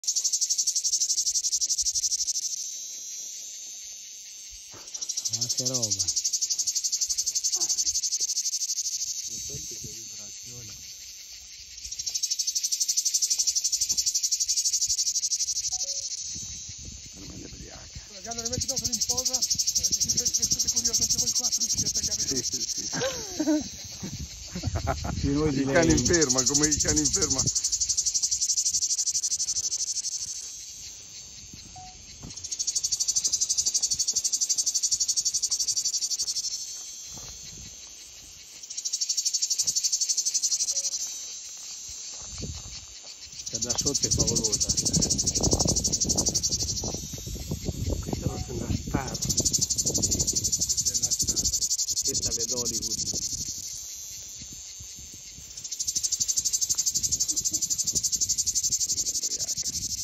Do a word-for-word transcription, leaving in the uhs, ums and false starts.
Ma che roba. Senti che vibrazione. Non me ne briaca. Quando le metti dopo in posa, siete curiosi anche voi quattro ci attaccate. Sì, sì, sì. Sì, noi I cani in ferma, come i cani in ferma.